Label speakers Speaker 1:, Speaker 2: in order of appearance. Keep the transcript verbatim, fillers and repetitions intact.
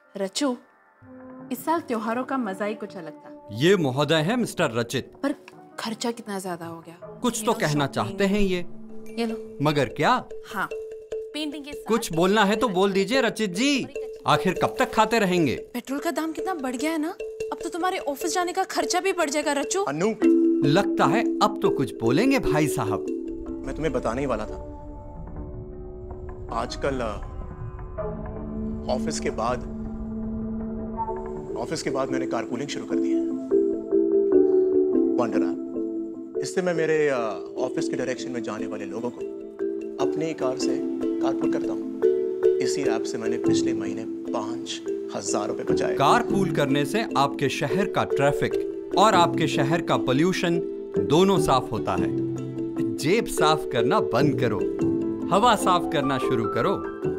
Speaker 1: रचू, इस साल त्योहारों का मजा ही कुछ अलग था।
Speaker 2: ये महोदय है मिस्टर रचित।
Speaker 1: पर खर्चा कितना ज्यादा हो गया।
Speaker 2: कुछ तो कहना चाहते हैं ये।
Speaker 1: ये लो।
Speaker 2: मगर क्या?
Speaker 1: हाँ, पेंटिंग के साथ
Speaker 2: कुछ बोलना है तो बोल दीजिए रचित जी। आखिर कब तक खाते रहेंगे?
Speaker 1: पेट्रोल का दाम कितना बढ़ गया है ना, अब तो तुम्हारे ऑफिस जाने का खर्चा भी बढ़ जाएगा रचू।
Speaker 3: अनु,
Speaker 2: लगता है अब तो कुछ बोलेंगे भाई साहब।
Speaker 3: मैं तुम्हें बताने ही वाला था, आजकल ऑफिस के बाद ऑफिस के बाद मैंने कारपूलिंग शुरू कर दी है। Wonder app. इससे मैं मेरे ऑफिस के डायरेक्शन में जाने वाले लोगों को अपनी कार से कारपूल करता हूँ। इसी ऐप से मैंने पिछले महीने पांच हजार रुपए बचाए।
Speaker 2: कारपूल करने से आपके शहर का ट्रैफिक और आपके शहर का पोल्यूशन दोनों साफ होता है। जेब साफ करना बंद करो, हवा साफ करना शुरू करो।